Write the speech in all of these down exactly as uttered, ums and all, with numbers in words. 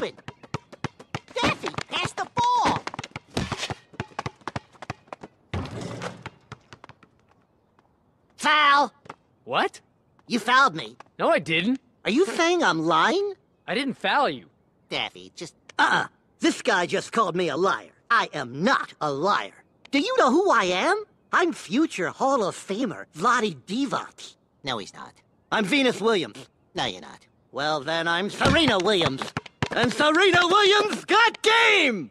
open. Daffy, pass the ball. Foul! What? You fouled me. No, I didn't. Are you saying I'm lying? I didn't foul you. Daffy, just... Uh-uh. This guy just called me a liar. I am not a liar. Do you know who I am? I'm future Hall of Famer Vlade Divac. No, he's not. I'm Venus Williams. No, you're not. Well, then I'm Serena Williams. And Serena Williams got game!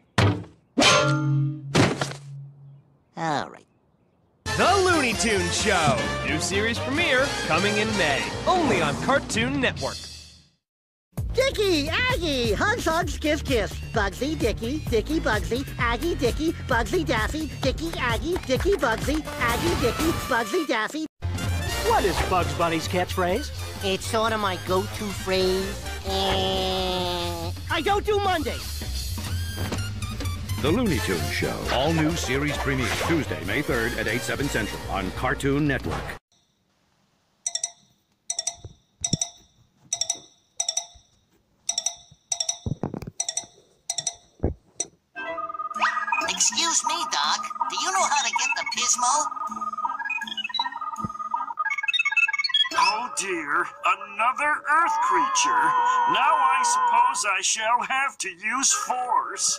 All right. The Looney Tunes Show. New series premiere coming in May. Only on Cartoon Network. Dickie, Aggie, hugs, hugs, kiss, kiss. Bugsy, Dickie, Dickie, Bugsy, Aggie, Dickie, Bugsy, Daffy, Dickie, Aggie, Dickie, Bugsy, Aggie, Dickie, Bugsy, Daffy. What is Bugs Bunny's catchphrase? It's sort of my go-to phrase. Eh. I don't do Mondays. The Looney Tunes Show. All new series premiere Tuesday, May third at eight, seven Central on Cartoon Network. Excuse me, Doc. Do you know how to get the Pismo? Oh dear, another Earth creature. Now I suppose I shall have to use force.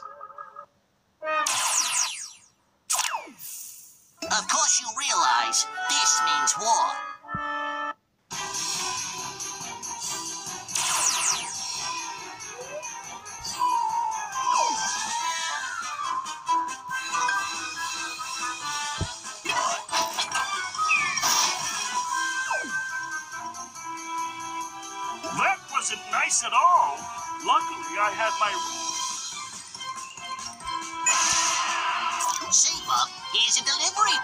Of course you realize this means war. That wasn't nice at all. Luckily, I had my... See, Bub, here's a delivery.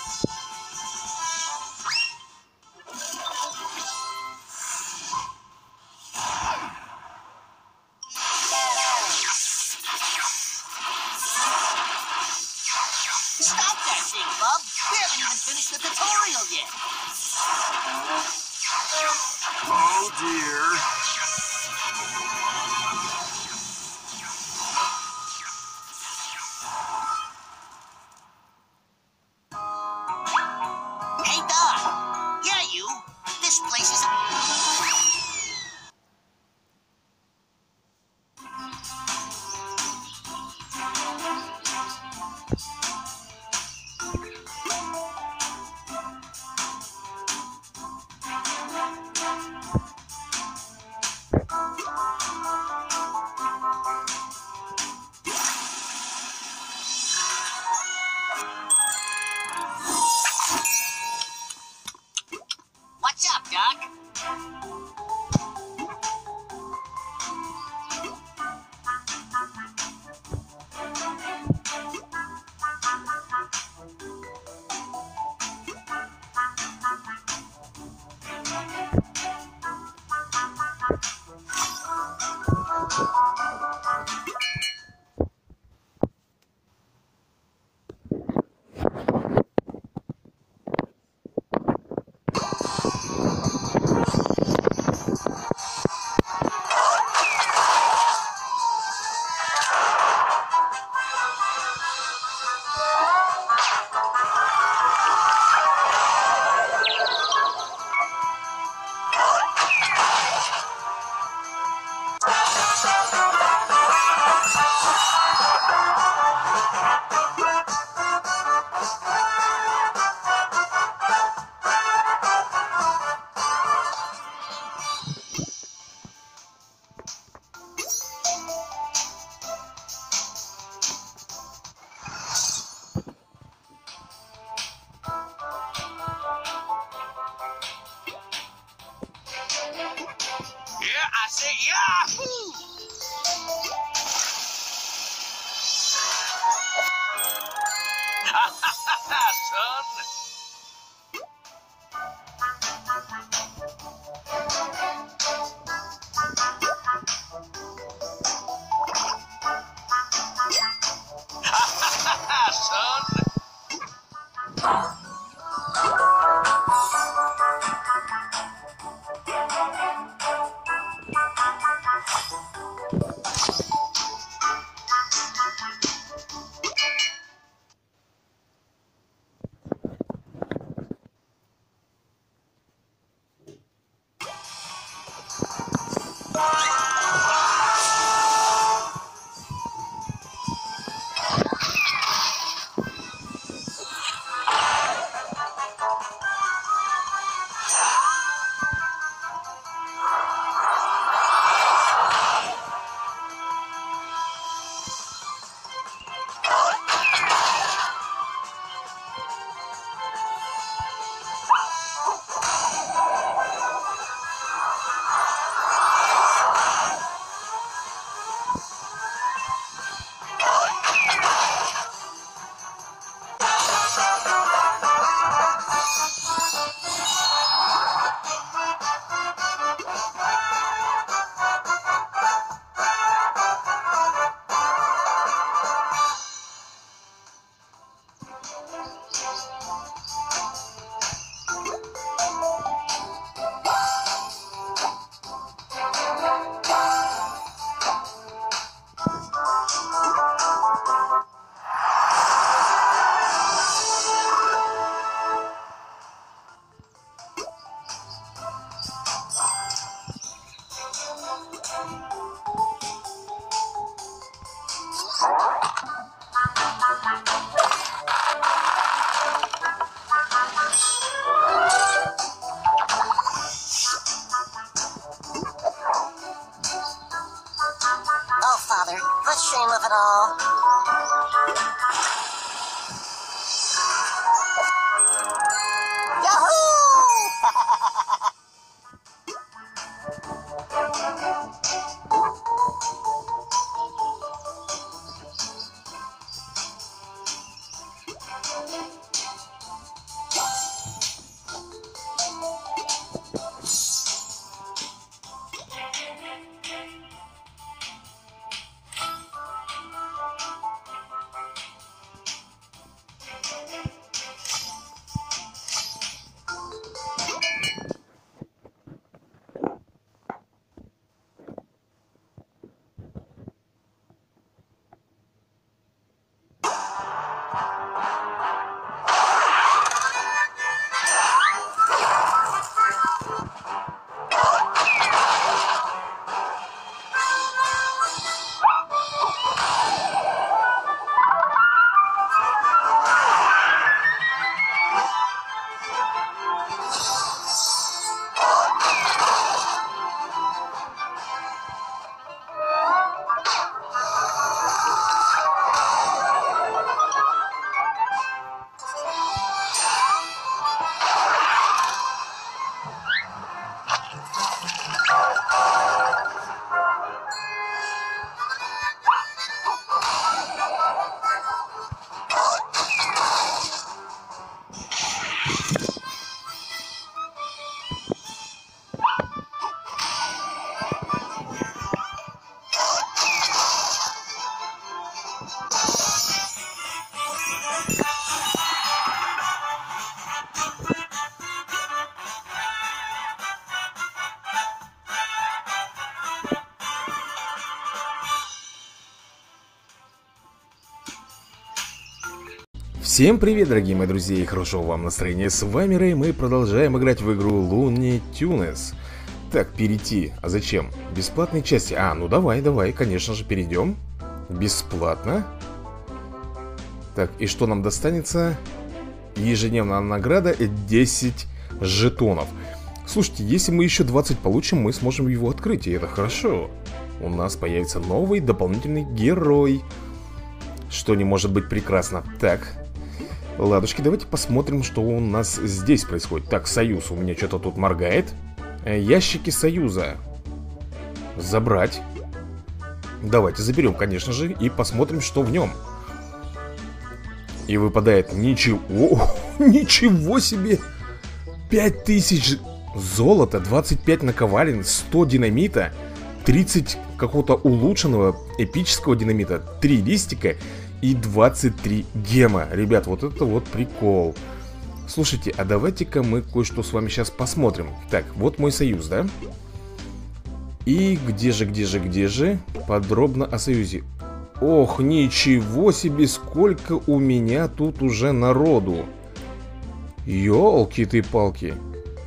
Stop that thing, Bub. We haven't even finished the tutorial yet. Oh dear. Hey, Doc. Yeah, you. This place is... What's up, Doc? the shame of it all. Всем привет, дорогие мои друзья, и хорошего вам настроения. С вами Рэй, мы продолжаем играть в игру Looney Tunes. Так, перейти, а зачем? Бесплатные части, а, ну давай, давай, конечно же, перейдем. Бесплатно. Так, и что нам достанется? Ежедневная награда десять жетонов. Слушайте, если мы еще двадцать получим, мы сможем его открыть, и это хорошо. У нас появится новый дополнительный герой, что не может быть прекрасно. Так, ладушки, давайте посмотрим, что у нас здесь происходит. Так, Союз у меня что-то тут моргает. Ящики Союза забрать. Давайте заберем, конечно же, и посмотрим, что в нем. И выпадает ничего. Ничего себе! пять тысяч золота, двадцать пять наковален, сто динамита, тридцать какого-то улучшенного эпического динамита, три листика и двадцать три гема. Ребят, вот это вот прикол. Слушайте, а давайте-ка мы кое-что с вами сейчас посмотрим. Так, вот мой союз, да? И где же, где же, где же? Подробно о союзе. Ох, ничего себе, сколько у меня тут уже народу. Ёлки ты палки.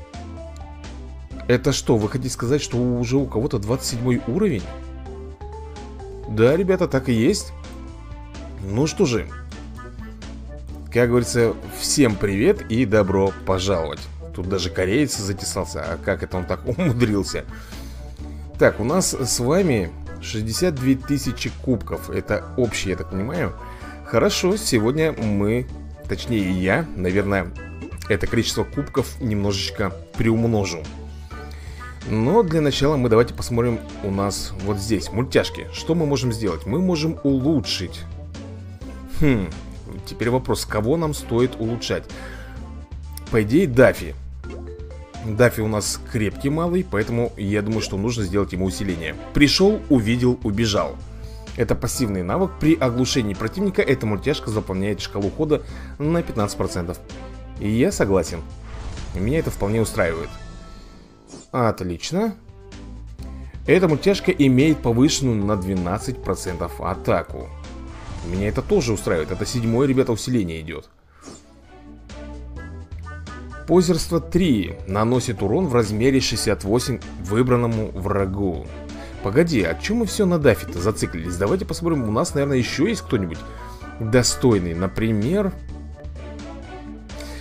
Это что, вы хотите сказать, что уже у кого-то двадцать седьмой уровень? Да, ребята, так и есть. Ну что же, как говорится, всем привет и добро пожаловать. Тут даже кореец затесался, а как это он так умудрился? Так, у нас с вами шестьдесят две тысячи кубков. Это общий, я так понимаю. Хорошо, сегодня мы, точнее я, наверное, это количество кубков немножечко приумножу. Но для начала мы давайте посмотрим у нас вот здесь, мультяшки. Что мы можем сделать? Мы можем улучшить. Хм, теперь вопрос, кого нам стоит улучшать? По идее, Даффи. Даффи у нас крепкий малый, поэтому я думаю, что нужно сделать ему усиление. Пришел, увидел, убежал. Это пассивный навык. При оглушении противника эта мультяшка заполняет шкалу хода на пятнадцать процентов. И я согласен. Меня это вполне устраивает. Отлично. Эта мультяшка имеет повышенную на двенадцать процентов атаку. Меня это тоже устраивает. Это седьмое, ребята, усиление идет. Позерство три. Наносит урон в размере шестьдесят восемь выбранному врагу. Погоди, а чё мы все на Даффи-то зациклились? Давайте посмотрим, у нас, наверное, еще есть кто-нибудь достойный. Например...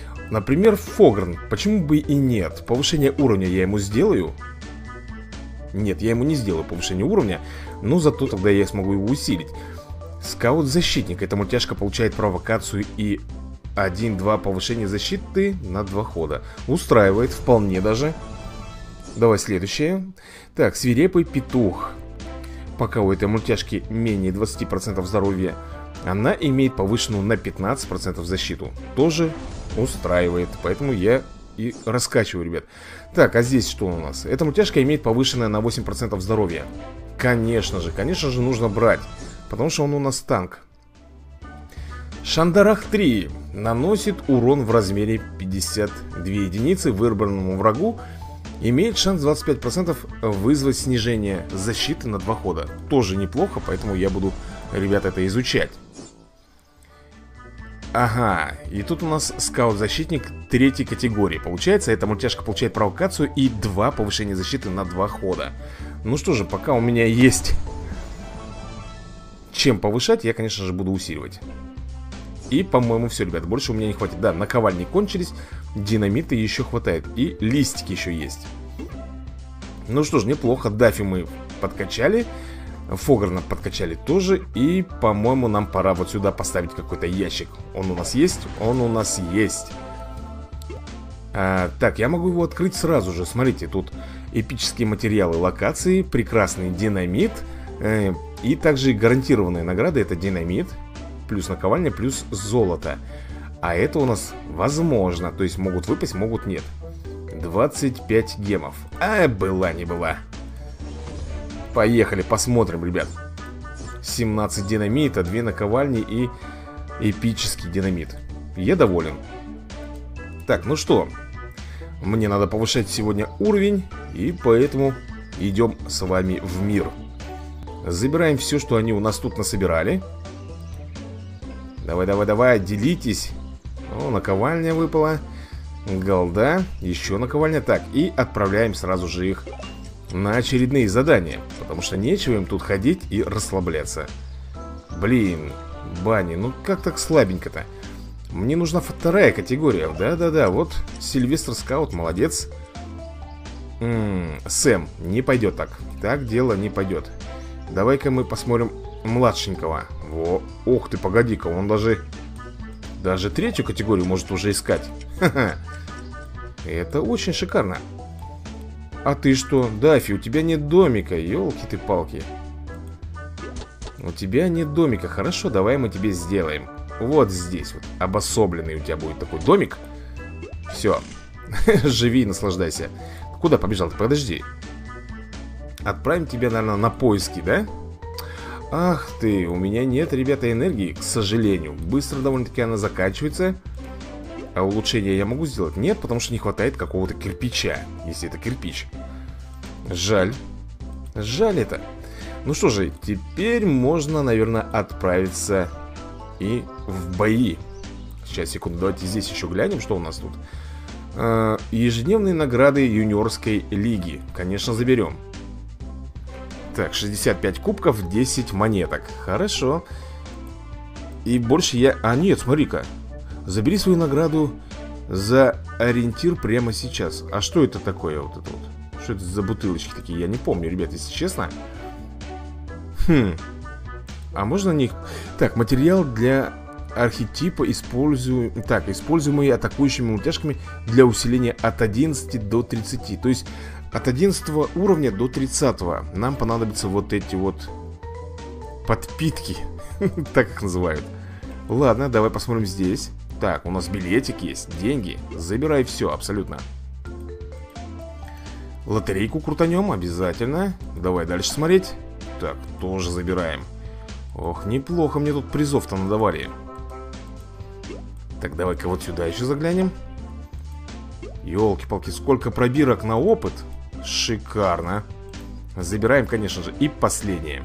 Например, Фогрн. Почему бы и нет? Повышение уровня я ему сделаю. Нет, я ему не сделаю повышение уровня, но зато тогда я смогу его усилить. Скаут-защитник. Эта мультяшка получает провокацию и один-два повышения защиты на два хода. Устраивает вполне даже. Давай следующее. Так, свирепый петух. Пока у этой мультяшки менее двадцати процентов здоровья, она имеет повышенную на пятнадцать процентов защиту. Тоже устраивает. Поэтому я и раскачиваю, ребят. Так, а здесь что у нас? Эта мультяшка имеет повышенное на восемь процентов здоровья. Конечно же, конечно же нужно брать, потому что он у нас танк. Шандарах три. Наносит урон в размере пятьдесят две единицы выбранному врагу. Имеет шанс двадцать пять процентов вызвать снижение защиты на два хода. Тоже неплохо, поэтому я буду, ребят, это изучать. Ага, и тут у нас скаут-защитник третьей категории. Получается, эта мультяшка получает провокацию и два повышения защиты на два хода. Ну что же, пока у меня есть чем повышать, я, конечно же, буду усиливать. И, по-моему, все, ребят, больше у меня не хватит. Да, наковальни кончились, динамита еще хватает. И листики еще есть. Ну что ж, неплохо. Даффи мы подкачали, Фогарна подкачали тоже. И, по-моему, нам пора вот сюда поставить какой-то ящик. Он у нас есть? Он у нас есть. а, Так, я могу его открыть сразу же. Смотрите, тут эпические материалы локации, прекрасный динамит, э, и также гарантированные награды. Это динамит, плюс наковальня, плюс золото. А это у нас возможно. То есть могут выпасть, могут нет. двадцать пять гемов. А, была не была. Поехали, посмотрим, ребят. семнадцать динамита, две наковальни и эпический динамит. Я доволен. Так, ну что, мне надо повышать сегодня уровень, и поэтому идем с вами в мир. Забираем все, что они у нас тут насобирали. Давай, давай, давай, делитесь. О, наковальня выпала. Голда, еще наковальня. Так, и отправляем сразу же их на очередные задания, потому что нечего им тут ходить и расслабляться. Блин, Бани, ну как так слабенько-то? Мне нужна вторая категория. Да-да-да, вот Сильвестр Скаут, молодец. М-м, Сэм, не пойдет так. Так дело не пойдет. Давай-ка мы посмотрим младшенького. Во, ох ты, погоди-ка, он даже Даже третью категорию может уже искать. Ха-ха. Это очень шикарно. А ты что, Даффи, у тебя нет домика, елки ты палки. У тебя нет домика, хорошо, давай мы тебе сделаем. Вот здесь вот, обособленный у тебя будет такой домик. Все, живи и наслаждайся. Куда побежал ты, подожди. Отправим тебя, наверное, на поиски, да? Ах ты, у меня нет, ребята, энергии, к сожалению. Быстро довольно-таки она заканчивается. А улучшение я могу сделать? Нет, потому что не хватает какого-то кирпича. Если это кирпич. Жаль. Жаль это. Ну что же, теперь можно, наверное, отправиться и в бои. Сейчас, секунду, давайте здесь еще глянем, что у нас тут. а, Ежедневные награды юниорской лиги. Конечно, заберем. Так, шестьдесят пять кубков, десять монеток. Хорошо. И больше я... А, нет, смотри-ка. Забери свою награду за ориентир прямо сейчас. А что это такое вот это вот? Что это за бутылочки такие? Я не помню, ребят, если честно. Хм. А можно них... Так, материал для архетипа использую... Так, используемые атакующими мультяшками для усиления от одиннадцати до тридцати. То есть от одиннадцатого уровня до тридцатого нам понадобятся вот эти вот подпитки. Так их называют. Ладно, давай посмотрим здесь. Так, у нас билетик есть, деньги. Забирай все, абсолютно. Лотерейку крутанем, обязательно. Давай дальше смотреть. Так, тоже забираем. Ох, неплохо мне тут призов-то надавали. Так, давай-ка вот сюда еще заглянем. Ёлки-палки, сколько пробирок на опыт. Шикарно. Забираем, конечно же, и последнее.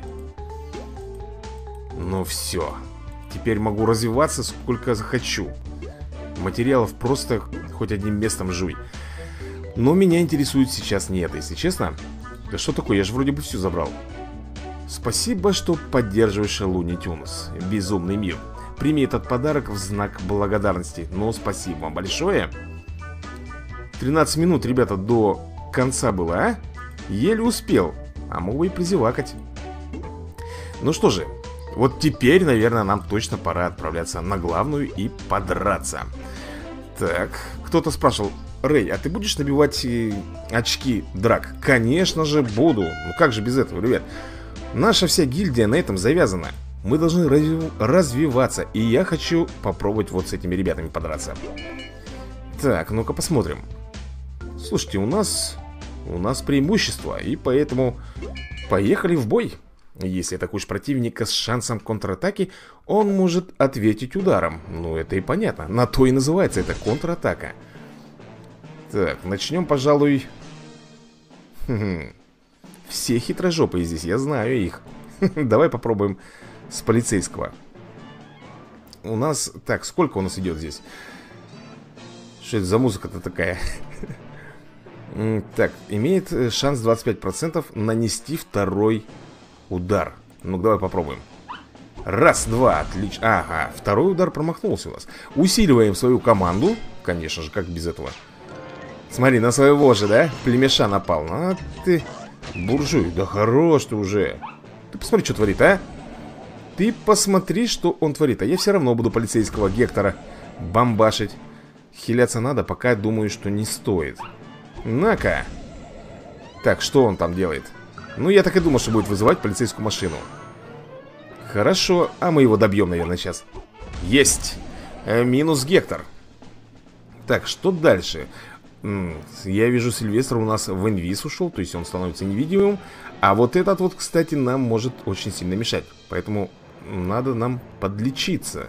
Ну все. Теперь могу развиваться сколько захочу. Материалов просто хоть одним местом жуй. Но меня интересует сейчас не это, если честно. Да что такое, я же вроде бы все забрал. Спасибо, что поддерживаешь Луни Тюнс. Безумный мир. Прими этот подарок в знак благодарности. Ну, спасибо вам большое. тринадцать минут, ребята, до конца было, а? Еле успел. А мог бы и призевакать. Ну что же, вот теперь, наверное, нам точно пора отправляться на главную и подраться. Так, кто-то спрашивал: Рэй, а ты будешь набивать э, очки драк? Конечно же буду. Ну как же без этого, ребят? Наша вся гильдия на этом завязана. Мы должны разви- развиваться. И я хочу попробовать вот с этими ребятами подраться. Так, ну-ка посмотрим. Слушайте, у нас... У нас преимущество. И поэтому поехали в бой. Если атакуешь противника с шансом контратаки, он может ответить ударом. Ну, это и понятно. На то и называется это контратака. Так, начнем, пожалуй... Хм-хм. Все хитрожопые здесь, я знаю их. Давай попробуем с полицейского. У нас... Так, сколько у нас идет здесь? Что это за музыка-то такая? Так, имеет шанс двадцать пять процентов нанести второй удар. Ну, давай попробуем. Раз, два, отлично. Ага, второй удар промахнулся у нас. Усиливаем свою команду. Конечно же, как без этого. Смотри, на своего же, да? Племеша напал. А ты, буржуй, да хорош ты уже. Ты посмотри, что творит, а? Ты посмотри, что он творит. А я все равно буду полицейского Гектора бомбашить. Хиляться надо, пока думаю, что не стоит. На-ка. Так, что он там делает? Ну, я так и думал, что будет вызывать полицейскую машину. Хорошо, а мы его добьем, наверное, сейчас. Есть. э, Минус Гектор. Так, что дальше? М-м, я вижу, Сильвестр у нас в инвиз ушел. То есть он становится невидимым. А вот этот вот, кстати, нам может очень сильно мешать. Поэтому надо нам подлечиться.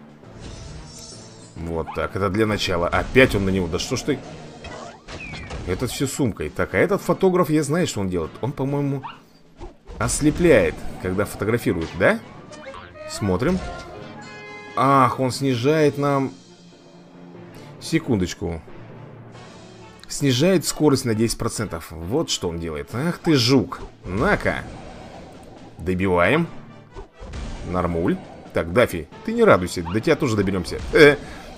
Вот так, это для начала. Опять он на него, да что ж ты... Этот все сумкой. Так, а этот фотограф, я знаю, что он делает. Он, по-моему, ослепляет, когда фотографирует, да? Смотрим. Ах, он снижает нам... Секундочку. Снижает скорость на десять процентов. Вот что он делает. Ах ты жук. На-ка. Добиваем. Нормуль. Так, Даффи, ты не радуйся. До тебя тоже доберемся. Э.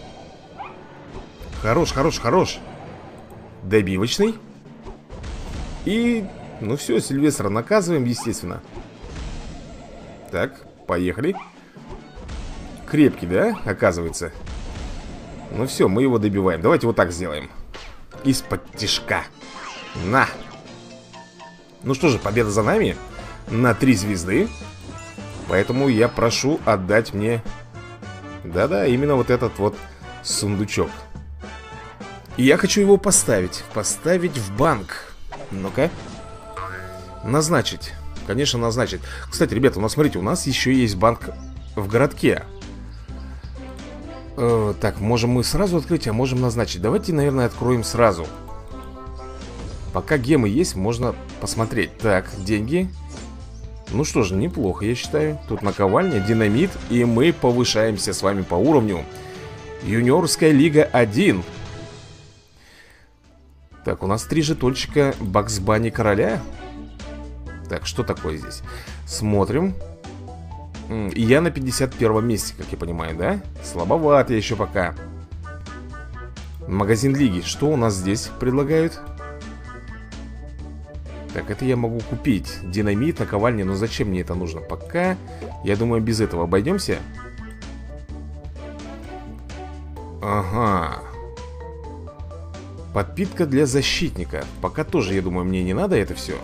Хорош, хорош, хорош. Добивочный. И, ну все, Сильвестра наказываем, естественно. Так, поехали. Крепкий, да, оказывается. Ну все, мы его добиваем. Давайте вот так сделаем. Из-под тишка. На. Ну что же, победа за нами. На три звезды. Поэтому я прошу отдать мне... Да-да, именно вот этот вот сундучок. И я хочу его поставить. Поставить в банк. Ну-ка. Назначить. Конечно, назначить. Кстати, ребята, у нас, смотрите, у нас еще есть банк в городке. э, Так, можем мы сразу открыть, а можем назначить. Давайте, наверное, откроем сразу. Пока гемы есть, можно посмотреть. Так, деньги. Ну что же, неплохо, я считаю. Тут наковальня, динамит. И мы повышаемся с вами по уровню. Юниорская лига один. Так, у нас три жетончика Бакс Банни короля. Так, что такое здесь? Смотрим. И я на пятьдесят первом месте, как я понимаю, да? Слабовато еще пока. Магазин лиги. Что у нас здесь предлагают? Так, это я могу купить. Динамит, наковальня, но зачем мне это нужно? Пока, я думаю, без этого обойдемся. Ага. Подпитка для защитника. Пока тоже, я думаю, мне не надо это все.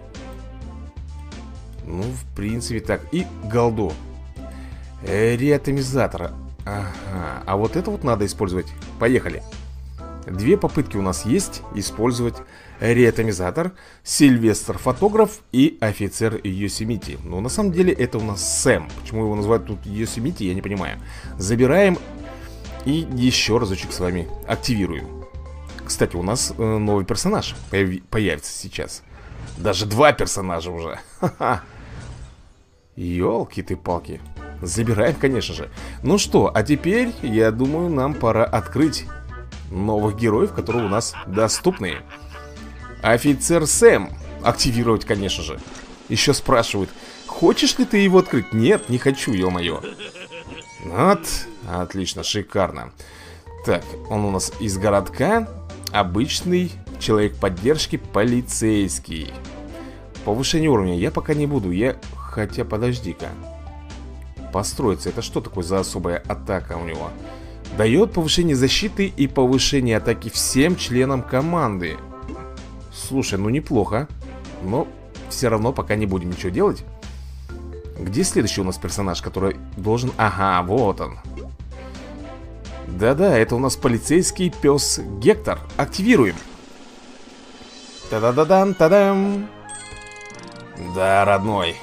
Ну, в принципе, так. И голду. э, Реатомизатора. Ага. А вот это вот надо использовать. Поехали. Две попытки у нас есть использовать реатомизатор, Сильвестр фотограф и офицер Йосемити. Но на самом деле это у нас Сэм. Почему его называют тут Йосемити, я не понимаю. Забираем и еще разочек с вами активируем. Кстати, у нас э, новый персонаж появ... появится сейчас. Даже два персонажа уже. Ха-ха. Ёлки-ты-палки. Забираем, конечно же. Ну что, а теперь, я думаю, нам пора открыть новых героев, которые у нас доступны. Офицер Сэм. Активировать, конечно же. Еще спрашивают, хочешь ли ты его открыть? Нет, не хочу, ё-моё. Вот, отлично, шикарно. Так, он у нас из городка. Обычный Человек поддержки, полицейский. Повышение уровня я пока не буду. Я... Хотя, подожди-ка. Построиться. Это что такое за особая атака у него? Дает повышение защиты и повышение атаки всем членам команды. Слушай, ну неплохо. Но все равно пока не будем ничего делать. Где следующий у нас персонаж, который должен... Ага, вот он. Да-да, это у нас полицейский пес Гектор. Активируем. Та-да-да-дан, та-дам. Да, родной.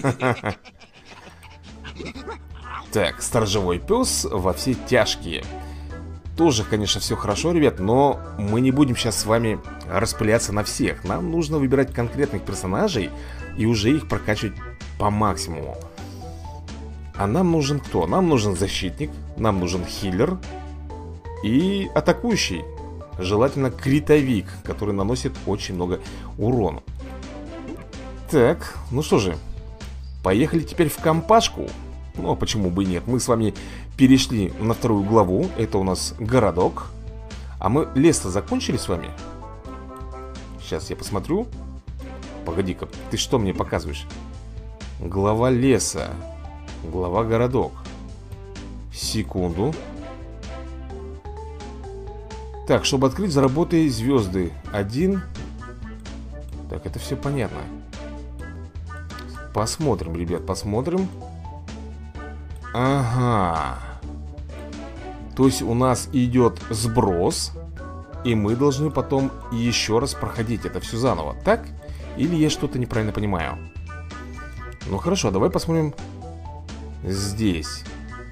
Так, сторожевой пес во все тяжкие. Тоже, конечно, все хорошо, ребят, но мы не будем сейчас с вами распыляться на всех. Нам нужно выбирать конкретных персонажей и уже их прокачивать по максимуму. А нам нужен кто? Нам нужен защитник, нам нужен хиллер и атакующий. Желательно критовик, который наносит очень много урона. Так, ну что же, поехали теперь в компашку. Ну, а почему бы и нет? Мы с вами перешли на вторую главу. Это у нас городок. А мы лес-то закончили с вами? Сейчас я посмотрю. Погоди-ка, ты что мне показываешь? Глава леса. Глава городок. Секунду. Так, чтобы открыть, заработай звезды. Один. Так, это все понятно. Посмотрим, ребят, посмотрим. Ага. То есть у нас идет сброс, и мы должны потом еще раз проходить это все заново, так? Или я что-то неправильно понимаю? Ну хорошо, давай посмотрим здесь.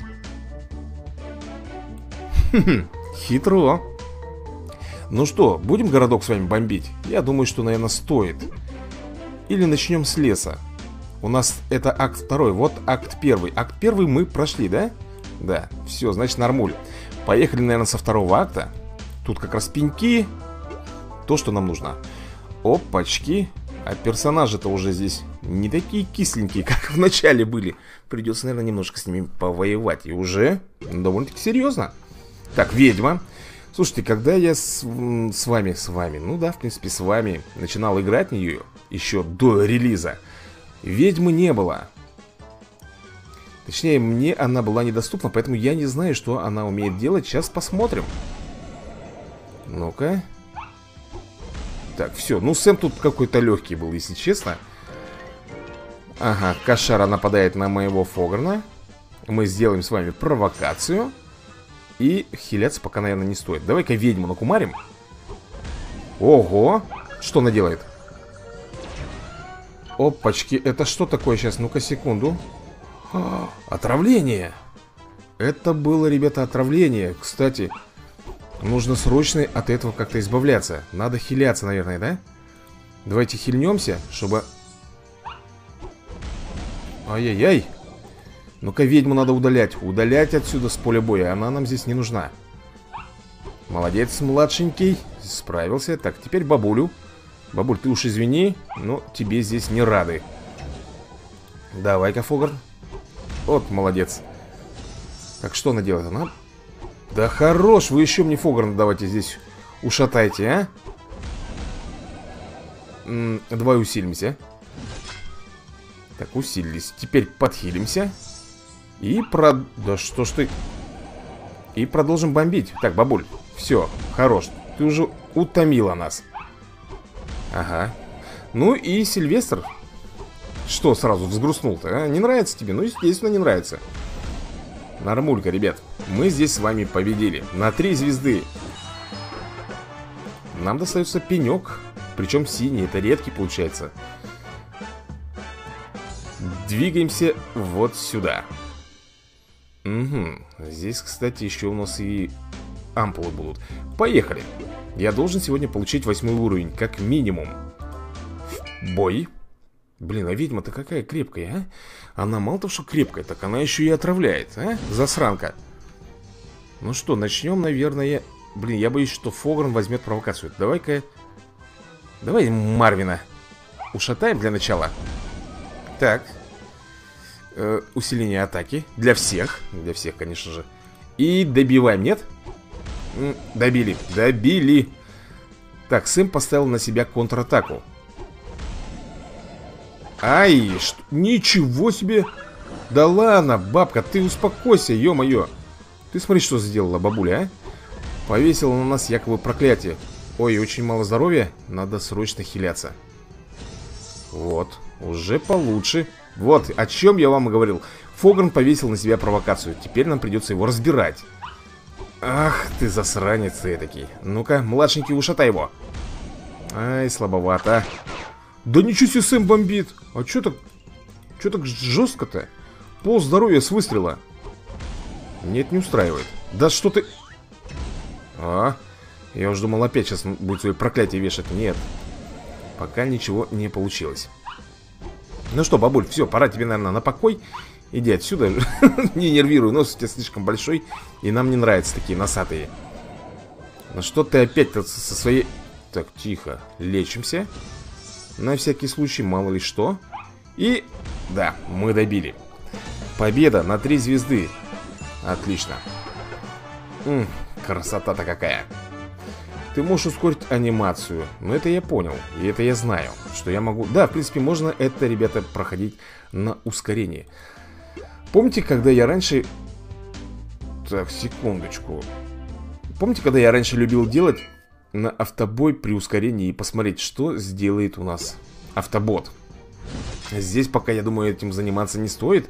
Хм, хитро. Ну что, будем городок с вами бомбить? Я думаю, что, наверное, стоит. Или начнем с леса. У нас это акт второй, вот акт первый. Акт первый мы прошли, да? Да, все, значит нормуль. Поехали, наверное, со второго акта. Тут как раз пеньки. То, что нам нужно. Опачки. А персонажи-то уже здесь не такие кисленькие, как в начале были. Придется, наверное, немножко с ними повоевать. И уже довольно-таки серьезно. Так, ведьма. Слушайте, когда я с, с вами, с вами, ну да, в принципе, с вами начинал играть в нее еще до релиза, ведьмы не было. Точнее, мне она была недоступна, поэтому я не знаю, что она умеет делать. Сейчас посмотрим. Ну-ка. Так, все. Ну, Сэм тут какой-то легкий был, если честно. Ага, кошара нападает на моего Фограна. Мы сделаем с вами провокацию. И хиляться пока, наверное, не стоит. Давай-ка ведьму накумарим. Ого! Что она делает? Опачки, это что такое сейчас? Ну-ка, секунду. А, отравление. Это было, ребята, отравление. Кстати, нужно срочно от этого как-то избавляться. Надо хиляться, наверное, да? Давайте хильнемся, чтобы... Ай-яй-яй. Ну-ка, ведьму надо удалять. Удалять отсюда с поля боя. Она нам здесь не нужна. Молодец, младшенький. Справился. Так, теперь бабулю. Бабуль, ты уж извини, но тебе здесь не рады. Давай-ка, Фогран. Вот, молодец. Так, что она делает? Она... Да хорош, вы еще мне Фограна давайте здесь ушатайте, а? М-м, давай усилимся. Так, усилились. Теперь подхилимся. И про... Да что ж ты... И продолжим бомбить. Так, бабуль, все, хорош. Ты уже утомила нас. Ага. Ну и Сильвестр. Что сразу взгрустнул-то, а? Не нравится тебе? Ну, естественно, не нравится. Нормулька, ребят. Мы здесь с вами победили. На три звезды. Нам достается пенек. Причем синий, это редкий получается. Двигаемся вот сюда. Угу. Здесь, кстати, еще у нас и ампулы будут. Поехали. Я должен сегодня получить восьмой уровень, как минимум. Бой. Блин, а ведьма-то какая крепкая, а? Она мало того, что крепкая, так она еще и отравляет, а? Засранка. Ну что, начнем, наверное. Блин, я боюсь, что Фогран возьмет провокацию. Давай-ка... Давай Марвина ушатаем для начала. Так. Э, усиление атаки. Для всех. Для всех, конечно же. И добиваем, нет? М, добили. Добили. Так, Сэм поставил на себя контратаку. Ай, что... ничего себе. Да ладно, бабка, ты успокойся, ё-моё. Ты смотри, что сделала бабуля, а? Повесила на нас якобы проклятие. Ой, очень мало здоровья. Надо срочно хиляться. Вот, уже получше. Вот, о чем я вам и говорил. Фогран повесил на себя провокацию. Теперь нам придется его разбирать. Ах, ты засранец ты этакий. Ну-ка, младшенький, ушатай его. Ай, слабовато. Да ничего себе, Сэм бомбит. А чё так, чё так жестко-то? Пол здоровья с выстрела. Нет, не устраивает. Да что ты... А, я уже думал, опять сейчас будет свои проклятия вешать. Нет, пока ничего не получилось. Ну что, бабуль, все, пора тебе, наверное, на покой. Иди отсюда. Не нервируй, нос у тебя слишком большой. И нам не нравятся такие носатые. Ну что ты опять-то со своей... Так, тихо, лечимся. На всякий случай, мало ли что. И... да, мы добили. Победа на три звезды. Отлично. М-м, красота-то какая. Ты можешь ускорить анимацию. Но это я понял. И это я знаю, что я могу... Да, в принципе, можно это, ребята, проходить на ускорении. Помните, когда я раньше... Так, секундочку. Помните, когда я раньше любил делать на автобой при ускорении и посмотреть, что сделает у нас автобот? Здесь пока, я думаю, этим заниматься не стоит.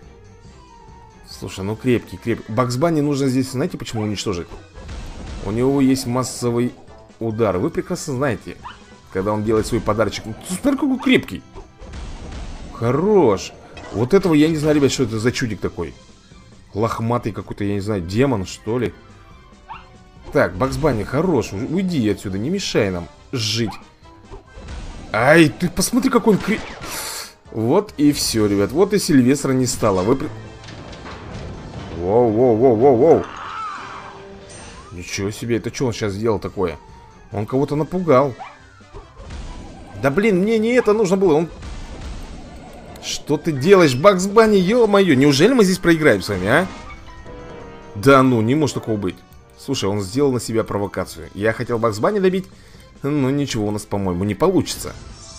Слушай, ну крепкий, крепкий. Бакс Банни нужно здесь, знаете, почему уничтожить? У него есть массовый удар. Вы прекрасно знаете, когда он делает свой подарочек. Смотри, какой крепкий. Хорош. Вот этого я не знаю, ребят, что это за чудик такой. Лохматый какой-то, я не знаю, демон, что ли. Так, Бакс Банни, хорош. Уйди отсюда, не мешай нам жить. Ай, ты посмотри, какой он креп... Вот и все, ребят. Вот и Сильвестра не стало. Вы... Воу-воу-воу-воу-воу. Ничего себе, это что он сейчас сделал такое? Он кого-то напугал. Да блин, мне не это нужно было. Он... Что ты делаешь, Бакс Банни, ё-моё? Неужели мы здесь проиграем с вами, а? Да ну, не может такого быть. Слушай, он сделал на себя провокацию. Я хотел Бакс Банни добить, но ничего у нас, по-моему, не получится.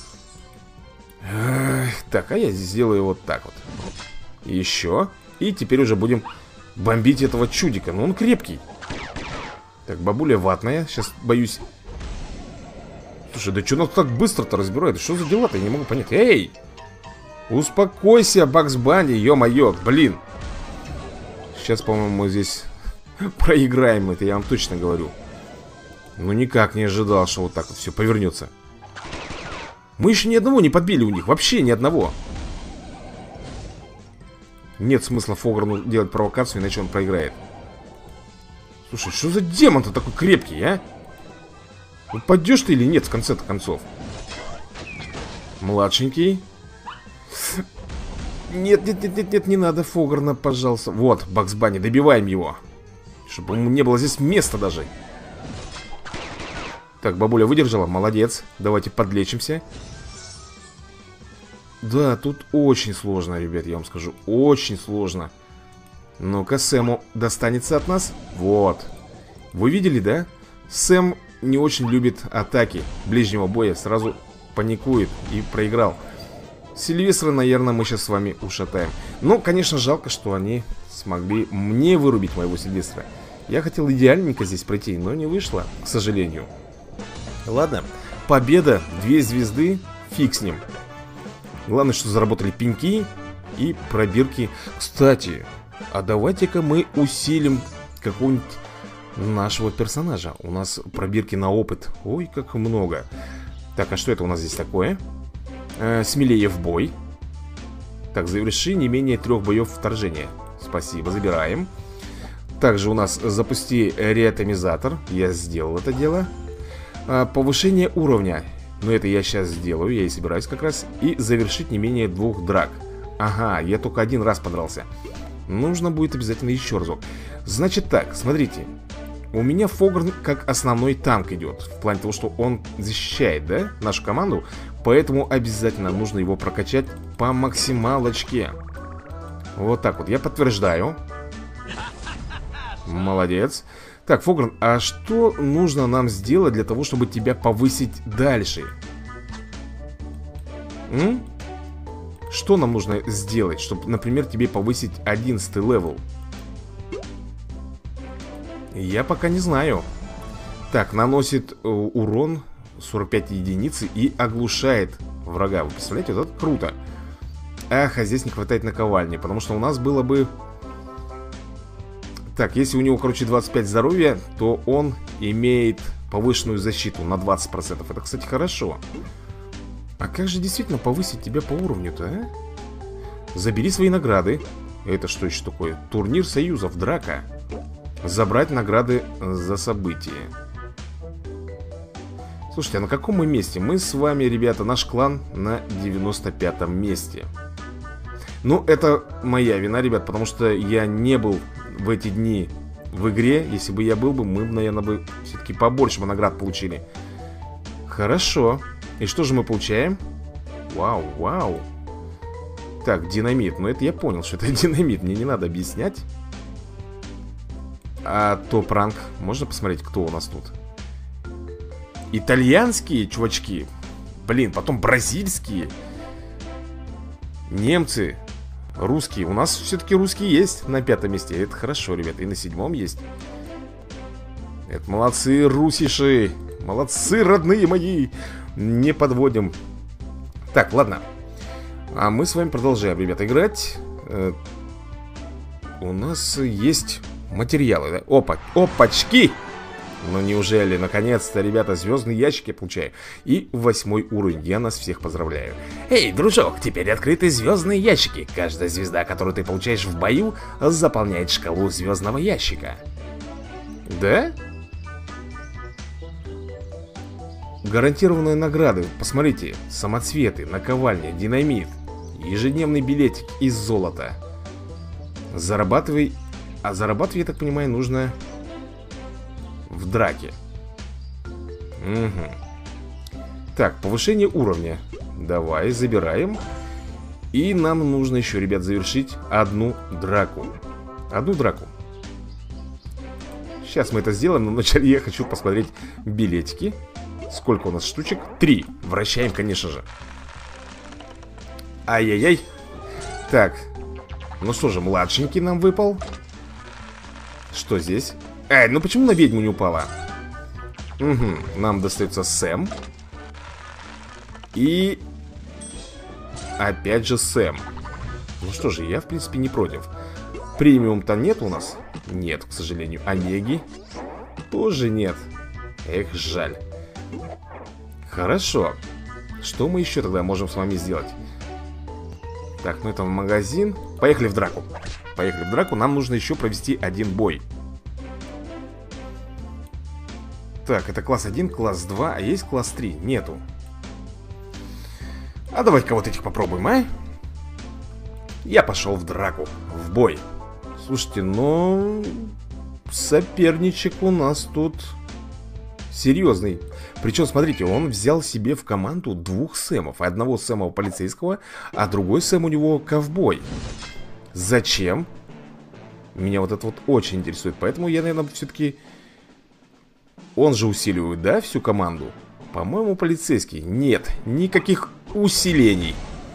Эх, так, а я здесь сделаю вот так вот. Еще. И теперь уже будем бомбить этого чудика. Ну, он крепкий. Так, бабуля ватная. Сейчас боюсь. Слушай, да что нас так быстро-то разбирает? Что за дела-то? Я не могу понять. Эй! Успокойся, Бакс Банни, ё-моё, блин. Сейчас, по-моему, мы здесь проиграем это, я вам точно говорю. Ну, никак не ожидал, что вот так вот все повернется. Мы еще ни одного не подбили у них, вообще ни одного. Нет смысла Фограну делать провокацию, иначе он проиграет. Слушай, что за демон-то такой крепкий, а? Упадешь ты или нет, в конце-то концов? Младшенький. Нет, нет, нет, нет, нет, не надо Фограна, пожалуйста. Вот, Бакс Банни, добиваем его. Чтобы ему не было здесь места даже. Так, бабуля выдержала, молодец. Давайте подлечимся. Да, тут очень сложно, ребят, я вам скажу. Очень сложно. Ну-ка, Сэму достанется от нас. Вот. Вы видели, да? Сэм не очень любит атаки ближнего боя. Сразу паникует и проиграл. Сильвестра, наверное, мы сейчас с вами ушатаем. Ну, конечно, жалко, что они смогли мне вырубить моего Сильвестра. Я хотел идеальненько здесь пройти, но не вышло, к сожалению. Ладно, победа, две звезды, фиг с ним. Главное, что заработали пеньки и пробирки. Кстати, а давайте-ка мы усилим какого-нибудь нашего персонажа. У нас пробирки на опыт. Ой, как много. Так, а что это у нас здесь такое? Э, смелее в бой. Так, заверши не менее трех боев вторжения. Спасибо, забираем. Также у нас запусти реатомизатор. Я сделал это дело. э, Повышение уровня. Но это я сейчас сделаю, я и собираюсь как раз. И завершить не менее двух драк. Ага, я только один раз подрался. Нужно будет обязательно еще разок. Значит так, смотрите. У меня Фогран как основной танк идет. В плане того, что он защищает, да, нашу команду. Поэтому обязательно нужно его прокачать по максималочке. Вот так вот, я подтверждаю. Молодец. Так, Фогран, а что нужно нам сделать для того, чтобы тебя повысить дальше? М? Что нам нужно сделать, чтобы, например, тебе повысить одиннадцатый левел? Я пока не знаю. Так, наносит э, урон сорок пять единиц и оглушает врага. Вы представляете, вот это круто. Ах, а здесь не хватает наковальни, потому что у нас было бы... Так, если у него, короче, двадцать пять здоровья, то он имеет повышенную защиту на двадцать процентов. Это, кстати, хорошо. А как же действительно повысить тебя по уровню-то, а? Забери свои награды. Это что еще такое? Турнир союзов, драка. Забрать награды за события. Слушайте, а на каком мы месте? Мы с вами, ребята, наш клан на девяносто пятом месте. Ну, это моя вина, ребят, потому что я не был в эти дни в игре. Если бы я был бы, мы, наверное, бы все-таки побольше бы наград получили. Хорошо. И что же мы получаем? Вау, вау. Так, динамит. Ну, это я понял, что это динамит. Мне не надо объяснять. А топ-ранг. Можно посмотреть, кто у нас тут? Итальянские чувачки. Блин, потом бразильские. Немцы. Русские. У нас все-таки русские есть на пятом месте. Это хорошо, ребята. И на седьмом есть. Это молодцы, русиши. Молодцы, родные мои. Не подводим. Так, ладно. А мы с вами продолжаем, ребята, играть. э, У нас есть материалы, да? Опа, опачки. Ну неужели, наконец-то, ребята, звездные ящики я получаю. И восьмой уровень, я нас всех поздравляю. Эй, дружок, теперь открыты звездные ящики. Каждая звезда, которую ты получаешь в бою, заполняет шкалу звездного ящика. Да? Гарантированные награды. Посмотрите, самоцветы, наковальня, динамит, ежедневный билетик из золота. Зарабатывай. А зарабатывать, я так понимаю, нужно в драке. Угу. Так, повышение уровня. Давай, забираем. И нам нужно еще, ребят, завершить одну драку. Одну драку. Сейчас мы это сделаем, но вначале я хочу посмотреть билетики. Сколько у нас штучек? Три. Вращаем, конечно же. Ай-яй-яй. Так. Ну что же, младшенький нам выпал. Что здесь? Эй, ну почему на ведьму не упала? Угу, нам достается Сэм. И... опять же Сэм. Ну что же, я в принципе не против. Премиум-то нет у нас? Нет, к сожалению. Омеги? Тоже нет. Эх, жаль. Хорошо. Что мы еще тогда можем с вами сделать? Так, ну это в магазин. Поехали в драку. Поехали в драку. Нам нужно еще провести один бой. Так, это класс один, класс два. А есть класс три? Нету. А давайте-ка вот этих попробуем, а? Я пошел в драку. В бой. Слушайте, ну... соперничек у нас тут серьезный. Причем, смотрите, он взял себе в команду двух Сэмов. Одного Сэма полицейского, а другой Сэм у него ковбой. Зачем? Меня вот это вот очень интересует. Поэтому я, наверное, все-таки... Он же усиливает, да, всю команду? По-моему, полицейский. Нет, никаких усилений.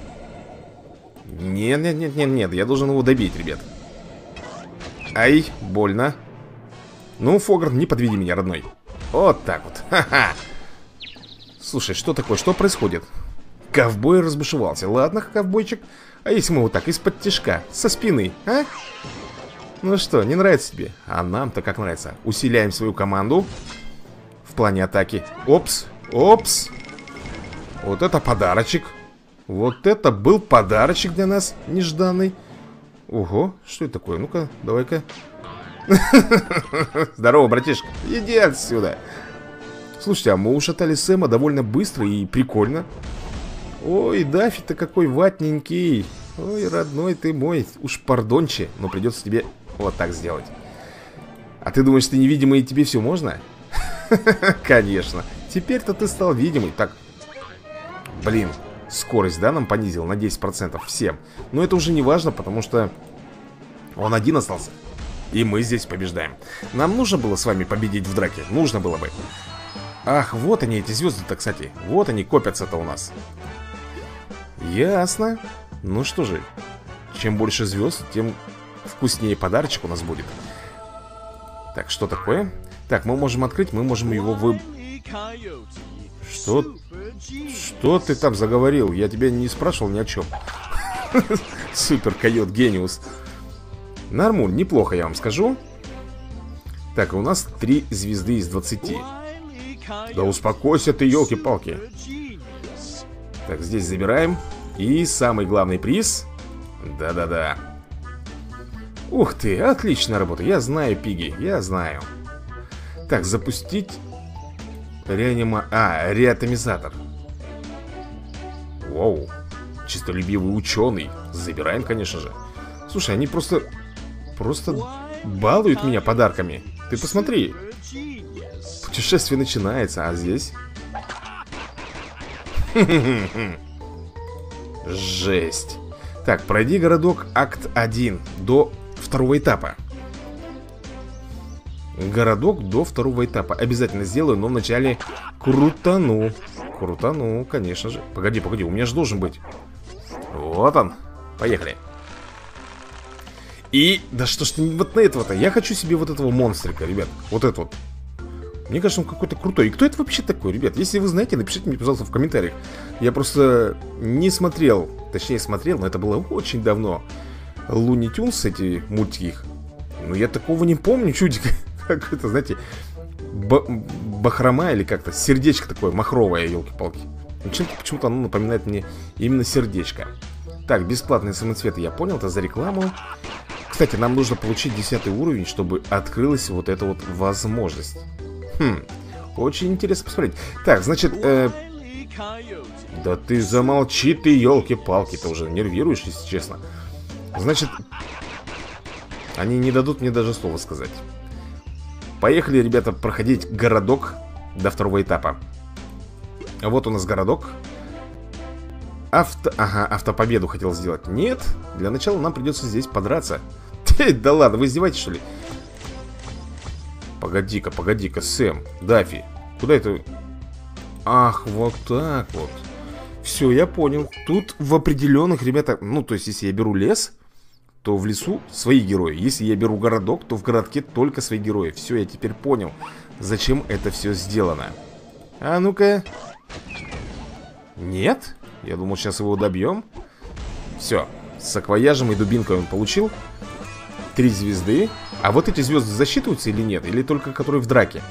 Нет, нет, нет, нет, нет. Я должен его добить, ребят. Ай, больно. Ну, Фогр, не подведи меня, родной. Вот так вот, ха-ха. Слушай, что такое, что происходит? Ковбой разбушевался. Ладно, ковбойчик. А если мы вот так, из-под тишка, со спины, а? Ну что, не нравится тебе? А нам-то как нравится. Усиляем свою команду в плане атаки. Опс, опс. Вот это подарочек. Вот это был подарочек для нас нежданный. Ого, что это такое? Ну-ка, давай-ка. Здорово, братишка. Иди отсюда. Слушайте, а мы ушатали Сэма довольно быстро и прикольно. Ой, Даффи-то какой ватненький. Ой, родной ты мой. Уж пардонче, но придется тебе вот так сделать. А ты думаешь, ты невидимый и тебе все можно? Конечно. Теперь-то ты стал видимый. Так. Блин. Скорость, да, нам понизил на десять процентов всем. Но это уже не важно, потому что он один остался. И мы здесь побеждаем. Нам нужно было с вами победить в драке? Нужно было бы. Ах, вот они, эти звезды-то, кстати. Вот они копятся-то у нас. Ясно. Ну что же, чем больше звезд, тем вкуснее подарочек у нас будет. Так, что такое? Так, мы можем открыть, мы можем его вы... Что? Что ты там заговорил? Я тебя не спрашивал ни о чем. Супер койот гениус. Нормуль, неплохо, я вам скажу. Так, у нас три звезды из двадцати. Да успокойся ты, елки-палки. Так, здесь забираем. И самый главный приз. Да-да-да. Ух ты, отличная работа. Я знаю, Пиги, я знаю. Так, запустить реанима... А, реатомизатор. Вау. Чистолюбивый ученый. Забираем, конечно же. Слушай, они просто... Просто балуют меня подарками. Ты посмотри. Путешествие начинается, а здесь... Жесть. Так, пройди городок акт один до второго этапа. Городок до второго этапа. Обязательно сделаю, но вначале крутану. Крутану, конечно же. Погоди, погоди, у меня же должен быть. Вот он. Поехали. И, да что ж ты вот на этого-то? Я хочу себе вот этого монстрика, ребят. Вот это вот. Мне кажется, он какой-то крутой. И кто это вообще такой, ребят? Если вы знаете, напишите мне, пожалуйста, в комментариях. Я просто не смотрел. Точнее, смотрел, но это было очень давно. Луни Тюнс, эти мультики. Но я такого не помню, чудик. Как это, знаете, бахрома или как-то. Сердечко такое, махровое, елки-палки. Чем-то почему-то оно напоминает мне именно сердечко. Так, бесплатные самоцветы, я понял, это за рекламу. Кстати, нам нужно получить десятый уровень, чтобы открылась вот эта вот возможность. Хм, очень интересно посмотреть. Так, значит, э... да ты замолчи ты, елки-палки. Ты уже нервируешь, если честно. Значит, они не дадут мне даже слова сказать. Поехали, ребята, проходить городок до второго этапа. Вот у нас городок. Авто... Ага, автопобеду хотел сделать. Нет, для начала нам придется здесь подраться. Да ладно, вы издеваетесь, что ли? Погоди-ка, погоди-ка, Сэм, Даффи. Куда это? Ах, вот так вот. Все, я понял. Тут в определенных, ребята... Ну, то есть, если я беру лес, то в лесу свои герои. Если я беру городок, то в городке только свои герои. Все, я теперь понял, зачем это все сделано. А ну-ка. Нет? Я думал, сейчас его добьем. Все, с саквояжем и дубинкой он получил. Три звезды. А вот эти звезды засчитываются или нет? Или только которые в драке?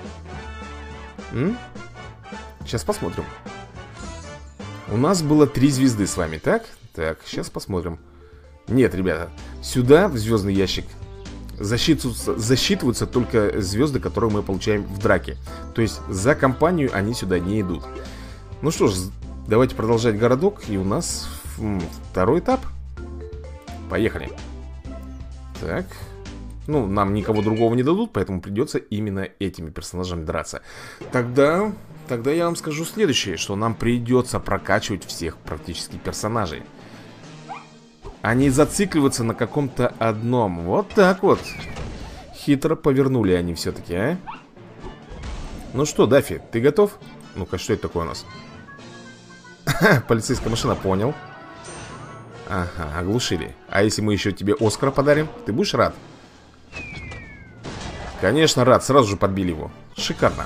М? Сейчас посмотрим. У нас было три звезды с вами, так? Так, сейчас посмотрим. Нет, ребята, сюда, в звездный ящик, засчитываются, засчитываются только звезды, которые мы получаем в драке. То есть за компанию они сюда не идут. Ну что ж, давайте продолжать городок. И у нас м, второй этап. Поехали. Так. Ну, нам никого другого не дадут, поэтому придется именно этими персонажами драться. Тогда, тогда я вам скажу следующее, что нам придется прокачивать всех практически персонажей. А не зацикливаться на каком-то одном. Вот так вот. Хитро повернули они все-таки, а? Ну что, Даффи, ты готов? Ну-ка, что это такое у нас? Полицейская машина, понял. Ага, оглушили. А если мы еще тебе Оскара подарим, ты будешь рад? Конечно, рад, сразу же подбили его. Шикарно.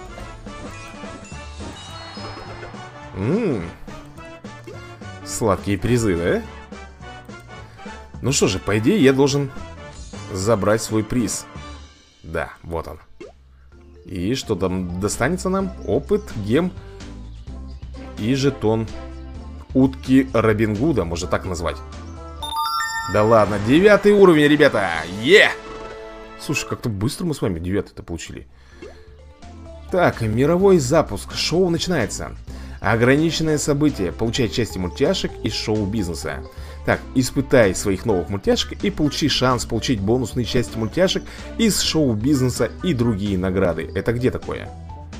Ммм. Сладкие призы, да? Ну что же, по идее я должен забрать свой приз. Да, вот он. И что там достанется нам? Опыт, гем и жетон утки Робин Гуда, можно так назвать. Да ладно, девятый уровень, ребята. Е! Слушай, как-то быстро мы с вами девятый-то получили. Так, мировой запуск. Шоу начинается. Ограниченное событие. Получай части мультяшек из шоу-бизнеса. Так, испытай своих новых мультяшек и получи шанс получить бонусные части мультяшек из шоу-бизнеса и другие награды. Это где такое?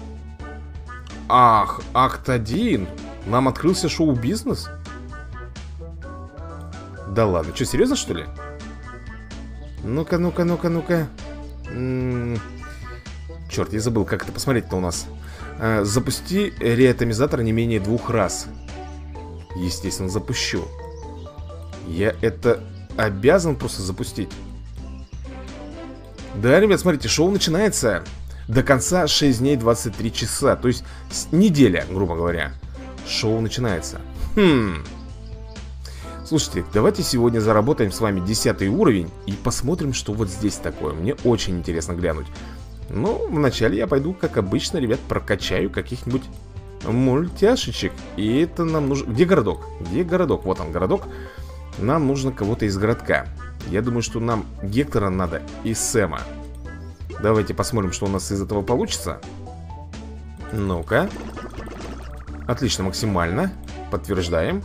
Ах, акт один. Нам открылся шоу-бизнес? Да ладно, что, серьезно, что ли? Ну-ка, ну-ка, ну-ка, ну-ка. Черт, я забыл, как это посмотреть-то у нас. а, Запусти реатомизатор не менее двух раз. Естественно, запущу. Я это обязан просто запустить. Да, ребят, смотрите, шоу начинается до конца шесть дней двадцать три часа. То есть неделя, грубо говоря. Шоу начинается. Хм. Слушайте, давайте сегодня заработаем с вами десятый уровень и посмотрим, что вот здесь такое. Мне очень интересно глянуть. Но вначале я пойду, как обычно, ребят, прокачаю каких-нибудь мультяшечек. И это нам нужно... Где городок? Где городок? Вот он, городок. Нам нужно кого-то из городка. Я думаю, что нам Гектора надо и Сэма. Давайте посмотрим, что у нас из этого получится. Ну-ка. Отлично, максимально. Подтверждаем.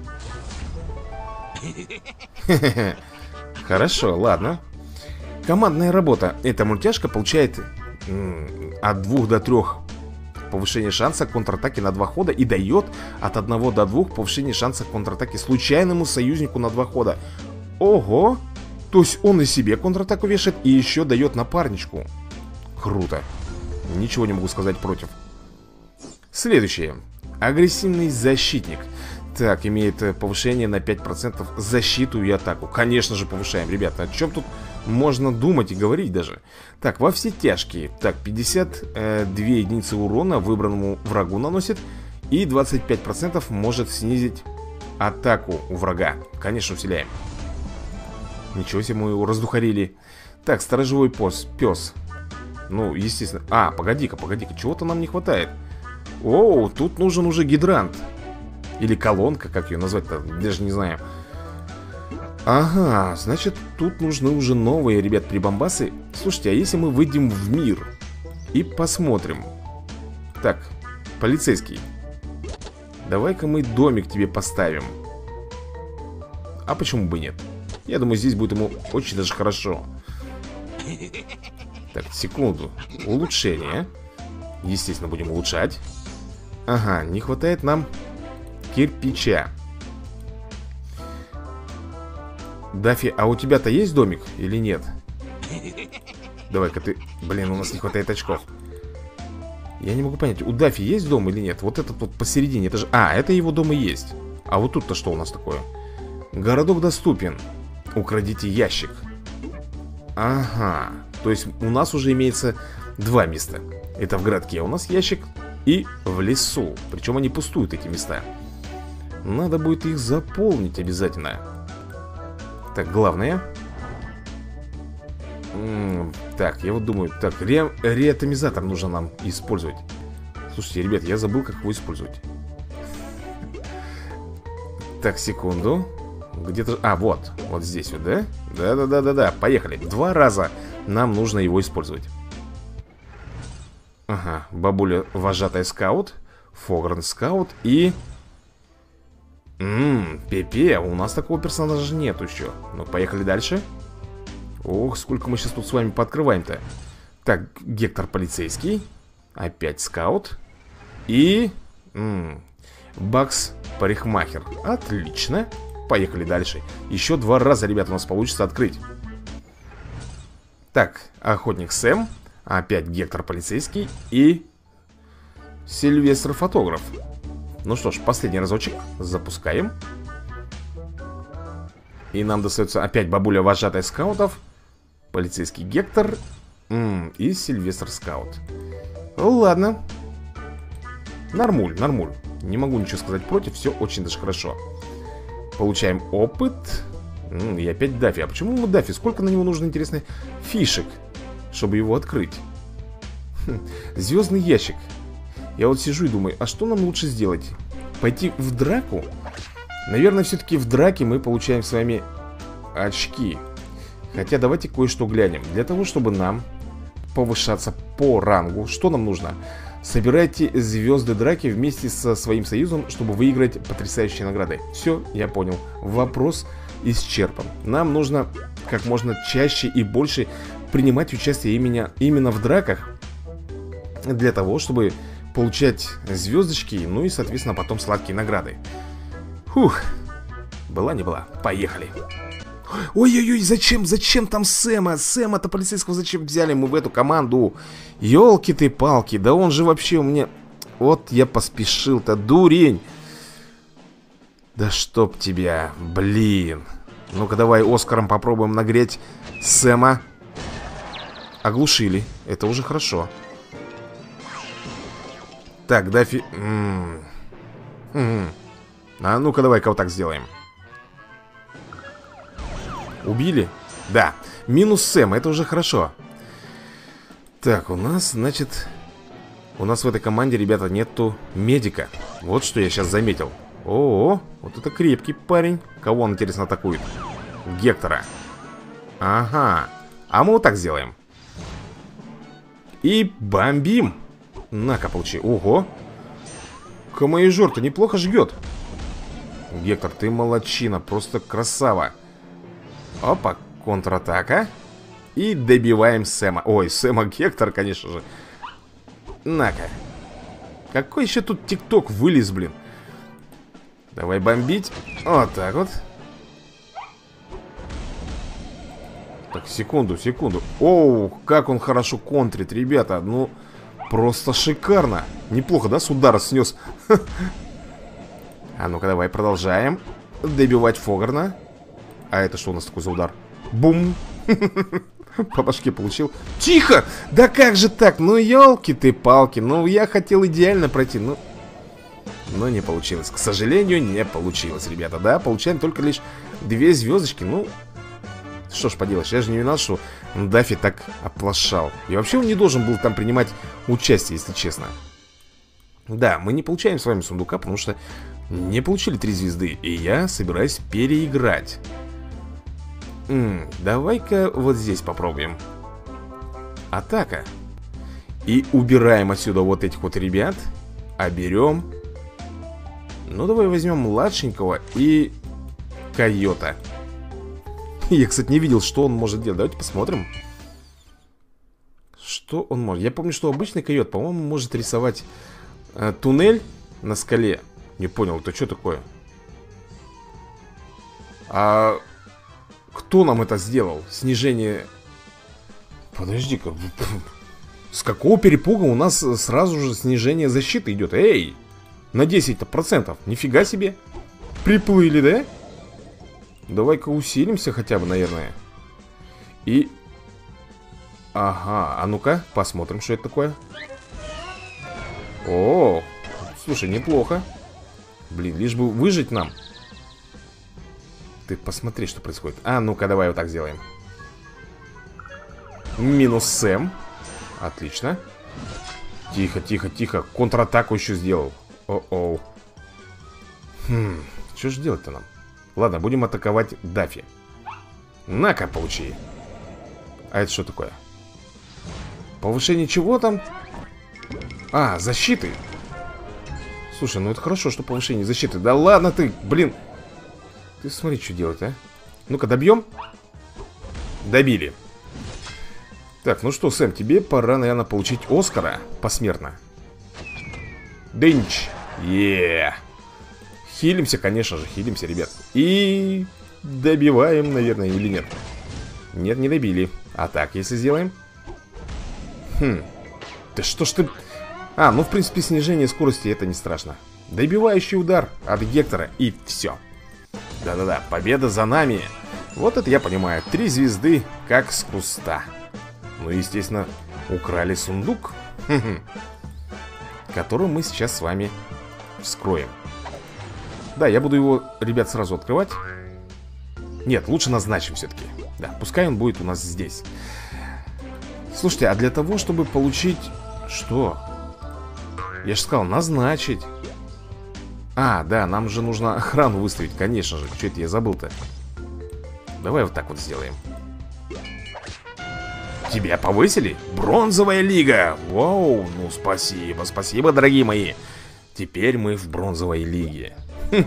Хорошо, ладно. Командная работа. Эта мультяшка получает от двух до трёх повышение шанса контратаки на два хода и дает от одного до двух повышение шанса контратаки случайному союзнику на два хода. Ого! То есть он и себе контратаку вешает и еще дает напарничку. Круто. Ничего не могу сказать против. Следующее. Агрессивный защитник. Так, имеет повышение на пять процентов защиту и атаку. Конечно же повышаем, ребята. О чем тут можно думать и говорить даже. Так, во все тяжкие. Так, пятьдесят две единицы урона выбранному врагу наносит. И двадцать пять процентов может снизить атаку у врага. Конечно, усиляем. Ничего себе, мы его раздухарили. Так, сторожевой пес, пес. Ну, естественно. А, погоди-ка, погоди-ка, чего-то нам не хватает. Оу, тут нужен уже гидрант. Или колонка, как ее назвать-то, даже не знаю. Ага, значит, тут нужны уже новые, ребят, прибамбасы. Слушайте, а если мы выйдем в мир и посмотрим? Так, полицейский, давай-ка мы домик тебе поставим. А почему бы нет? Я думаю, здесь будет ему очень даже хорошо. Так, секунду. Улучшение. Естественно, будем улучшать. Ага, не хватает нам кирпича. Даффи, а у тебя-то есть домик или нет? Давай-ка ты... Блин, у нас не хватает очков. Я не могу понять, у Даффи есть дом или нет? Вот этот вот посередине, это же... А, это его дом и есть. А вот тут-то что у нас такое? Городок доступен. Украдите ящик. Ага. То есть у нас уже имеется два места. Это в городке у нас ящик и в лесу. Причем они пустуют, эти места. Надо будет их заполнить обязательно. Так, главное. М -м, так, я вот думаю. Так, ре реатомизатор нужно нам использовать. Слушайте, ребят, я забыл, как его использовать. Так, секунду. Где-то... А, вот, вот здесь вот, да? Да-да-да-да-да, поехали. Два раза нам нужно его использовать. Ага, бабуля вожатая скаут, Фогран скаут и... Ммм, Пепе, у нас такого персонажа нет еще. Ну, поехали дальше. Ох, сколько мы сейчас тут с вами пооткрываем-то. Так, Гектор полицейский. Опять скаут. И... Ммм, Бакс парикмахер. Отлично. Поехали дальше. Еще два раза, ребята, у нас получится открыть. Так, охотник Сэм. Опять Гектор полицейский. И Сильвестр фотограф. Ну что ж, последний разочек. Запускаем. И нам достается опять бабуля вожатая скаутов, полицейский Гектор. М -м, и Сильвестр скаут. Ладно. Нормуль, нормуль. Не могу ничего сказать против, все очень даже хорошо. Получаем опыт. М -м, и опять Даффи. А почему ему Даффи? Сколько на него нужно, интересно, фишек, чтобы его открыть? Хм, звездный ящик. Я вот сижу и думаю, а что нам лучше сделать? Пойти в драку? Наверное, все-таки в драке мы получаем с вами очки. Хотя давайте кое-что глянем. Для того, чтобы нам повышаться по рангу, что нам нужно? Собирайте звезды драки вместе со своим союзом, чтобы выиграть потрясающие награды. Все, я понял. Вопрос исчерпан. Нам нужно как можно чаще и больше принимать участие именно, именно в драках. Для того, чтобы получать звездочки, ну и, соответственно, потом сладкие награды. Фух, была не была, поехали. Ой-ой-ой, зачем, зачем там Сэма? Сэма-то полицейского зачем взяли мы в эту команду? Ёлки ты палки, да он же вообще у меня... Вот я поспешил-то, дурень. Да чтоб тебя, блин. Ну-ка давай Оскаром попробуем нагреть Сэма. Оглушили, это уже хорошо. Так, Даффи... М-м-м. А ну-ка давай-ка вот так сделаем. Убили? Да. Минус Сэм, это уже хорошо. Так, у нас, значит... У нас в этой команде, ребята, нету медика. Вот что я сейчас заметил. О, вот это крепкий парень. Кого он, интересно, атакует? Гектора. Ага. А мы вот так сделаем. И бомбим. На-ка, получи. Ого. Камаежор-то неплохо жгет. Гектор, ты молодчина. Просто красава. Опа, контратака. И добиваем Сэма. Ой, Сэма Гектор, конечно же. На-ка. Какой еще тут тикток вылез, блин. Давай бомбить. Вот так вот. Так, секунду, секунду. Оу, как он хорошо контрит, ребята. Ну, просто шикарно. Неплохо, да, с удара снес. А ну-ка, давай продолжаем добивать Фогарна. А это что у нас такой за удар? Бум. По башке получил. Тихо! Да как же так? Ну, елки ты палки. Ну, я хотел идеально пройти. Ну, но не получилось. К сожалению, не получилось, ребята. Да, получаем только лишь две звездочки. Ну, что ж поделаешь. Я же не виноват, что Даффи так оплошал. И вообще он не должен был там принимать участие, если честно. Да, мы не получаем с вами сундука, потому что не получили три звезды. И я собираюсь переиграть. М-м, давай-ка вот здесь попробуем. Атака. И убираем отсюда вот этих вот ребят. А берем... Ну, давай возьмем младшенького и койота. Я, кстати, не видел, что он может делать. Давайте посмотрим. Что он может? Я помню, что обычный койот, по-моему, может рисовать э, туннель на скале. Не понял, это что такое? А... Кто нам это сделал? Снижение... Подожди-ка. С какого перепуга у нас сразу же снижение защиты идет? Эй! На десять процентов. Нифига себе. Приплыли, да? Давай-ка усилимся хотя бы, наверное. И... Ага, а ну-ка, посмотрим, что это такое. О, слушай, неплохо. Блин, лишь бы выжить нам. Ты посмотри, что происходит. А, ну-ка, давай вот так сделаем. Минус Сэм. Отлично. Тихо, тихо, тихо. Контратаку еще сделал. О-оу. Хм, что же делать-то нам? Ладно, будем атаковать Даффи. На-ка, получи. А это что такое? Повышение чего там? А, защиты. Слушай, ну это хорошо, что повышение защиты. Да ладно ты, блин. Ты смотри, что делать, а? Ну-ка, добьем. Добили. Так, ну что, Сэм, тебе пора, наверное, получить Оскара посмертно. Дынч. Еее. Хилимся, конечно же, хилимся, ребят. И добиваем, наверное, или нет? Нет, не добили. А так, если сделаем? Хм. Да что ж ты... А, ну, в принципе, снижение скорости это не страшно. Добивающий удар от Гектора, и все. Да-да-да, победа за нами. Вот это я понимаю. Три звезды, как с куста. Ну, естественно, украли сундук, который мы сейчас с вами вскроем. Да, я буду его, ребят, сразу открывать. Нет, лучше назначим все-таки. Да, пускай он будет у нас здесь. Слушайте, а для того, чтобы получить... Что? Я же сказал, назначить. А, да, нам же нужно охрану выставить, конечно же. Что это я забыл-то? Давай вот так вот сделаем. Тебя повысили? Бронзовая лига! Вау, ну спасибо, спасибо, дорогие мои. Теперь мы в бронзовой лиге.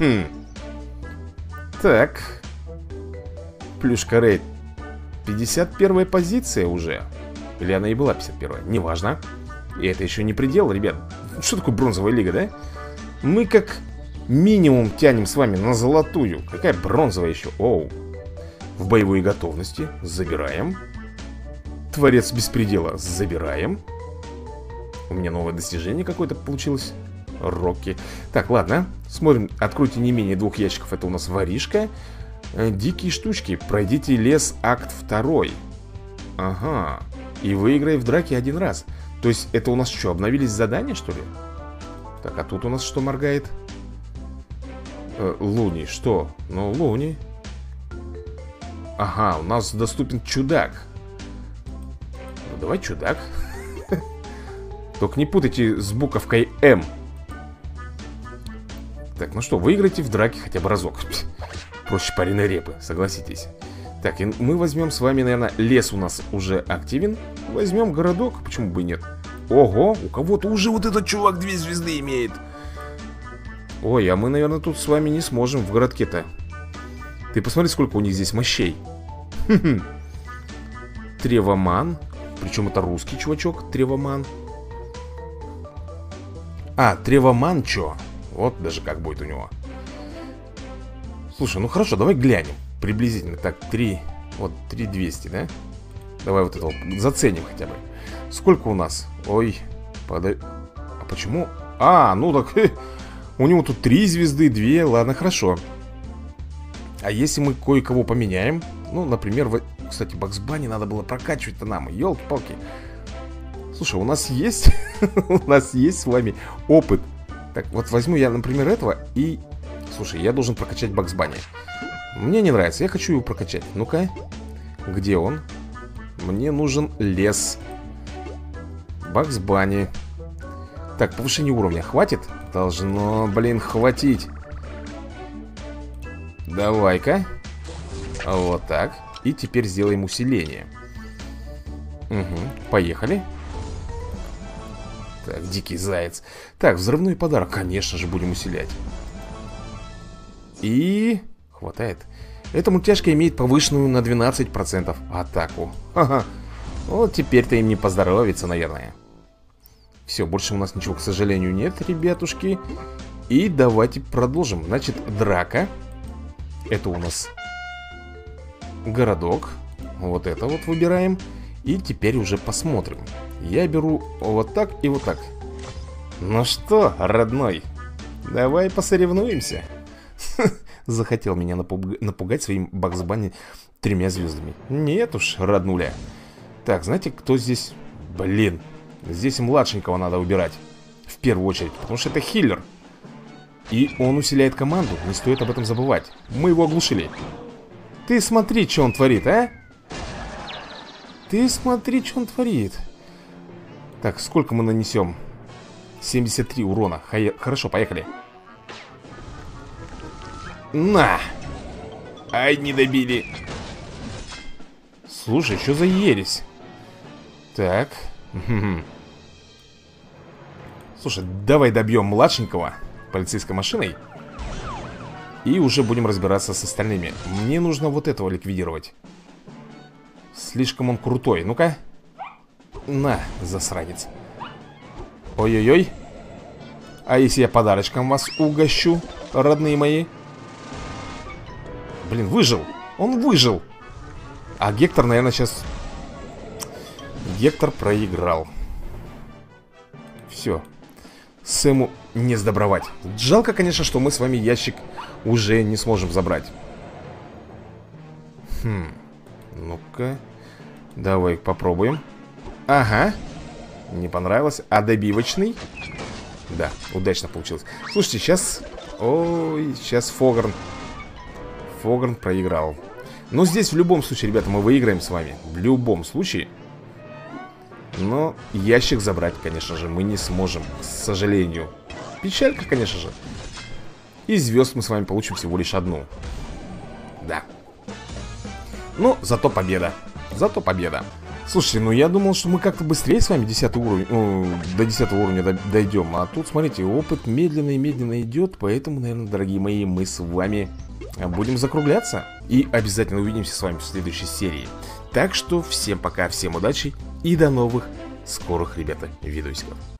Так. Плюшка рейд. пятьдесят первая позиция уже. Или она и была пятьдесят первая, неважно. И это еще не предел, ребят. Что такое бронзовая лига, да? Мы как минимум тянем с вами на золотую. Какая бронзовая еще? Оу. В боевой готовности. Забираем. Творец беспредела. Забираем. У меня новое достижение какое-то получилось. Рокки. Так, ладно. Смотрим. Откройте не менее двух ящиков. Это у нас воришка. Дикие штучки. Пройдите лес, акт второй. Ага. И выиграй в драке один раз. То есть это у нас что, обновились задания, что ли? Так, а тут у нас что моргает? Э, Луни, что? Ну, Луни. Ага, у нас доступен чудак. Ну, давай чудак. Только не путайте с буковкой М. Так, ну что, выиграйте в драке хотя бы разок. Проще пареной репы, согласитесь. Так, и мы возьмем с вами, наверное, лес у нас уже активен. Возьмем городок, почему бы и нет. Ого, у кого-то уже вот этот чувак две звезды имеет. Ой, а мы, наверное, тут с вами не сможем в городке-то. Ты посмотри, сколько у них здесь мощей. Тревоман. Причем это русский чувачок, Тревоман. А, Тревоман чё? Вот даже как будет у него. Слушай, ну хорошо, давай глянем. Приблизительно, так, три. Вот, три двести, да? Давай вот это вот заценим хотя бы. Сколько у нас? Ой, подай. А почему? А, ну так, хе, у него тут три звезды, две. Ладно, хорошо. А если мы кое-кого поменяем? Ну, например, в... кстати, Бакс Банни надо было прокачивать-то нам. Ёлки-палки. Слушай, у нас есть у нас есть с вами опыт. Так, вот возьму я, например, этого и... Слушай, я должен прокачать Бакс Банни. Мне не нравится, я хочу его прокачать. Ну-ка, где он? Мне нужен лес. Бакс Банни. Так, повышение уровня хватит? Должно, блин, хватить. Давай-ка. Вот так. И теперь сделаем усиление. Угу, поехали. Так, дикий заяц. Так, взрывной подарок, конечно же, будем усилять. И... хватает. Эта мультяшка имеет повышенную на двенадцать процентов атаку. Ха-ха. Вот теперь-то им не поздоровится, наверное. Все, больше у нас ничего, к сожалению, нет, ребятушки. И давайте продолжим. Значит, драка. Это у нас городок. Вот это вот выбираем. И теперь уже посмотрим. Я беру вот так и вот так. Ну что, родной, давай посоревнуемся. Захотел меня напуг... напугать своим Бакс Банни тремя звездами. Нет уж, роднуля. Так, знаете, кто здесь? Блин, здесь младшенького надо убирать. В первую очередь, потому что это хиллер. И он усиляет команду, не стоит об этом забывать. Мы его оглушили. Ты смотри, что он творит, а? Ты смотри, что он творит. Так, сколько мы нанесем? семьдесят три урона. Хай... Хорошо, поехали. На! Ай, не добили. Слушай, что за ересь? Так. Слушай, давай добьем младшенького полицейской машиной. И уже будем разбираться с остальными. Мне нужно вот этого ликвидировать. Слишком он крутой. Ну-ка. На, засранец. Ой-ой-ой. А если я подарочком вас угощу, родные мои? Блин, выжил. Он выжил. А Гектор, наверное, сейчас... Гектор проиграл. Все. Сэму не сдобровать. Жалко, конечно, что мы с вами ящик уже не сможем забрать. Хм. Ну-ка. Давай попробуем. Ага. Не понравилось. А добивочный? Да, удачно получилось. Слушайте, сейчас... Ой, сейчас Фогарн. Фогарн проиграл. Но здесь в любом случае, ребята, мы выиграем с вами. В любом случае. Но ящик забрать, конечно же, мы не сможем, к сожалению. Печалька, конечно же. И звезд мы с вами получим всего лишь одну. Да. Ну, зато победа. Зато победа. Слушайте, ну я думал, что мы как-то быстрее с вами десятый уровень, ну, до десятого уровня дойдем. А тут, смотрите, опыт медленно и медленно идет. Поэтому, наверное, дорогие мои, мы с вами будем закругляться. И обязательно увидимся с вами в следующей серии. Так что всем пока, всем удачи и до новых скорых, ребята, видосиков.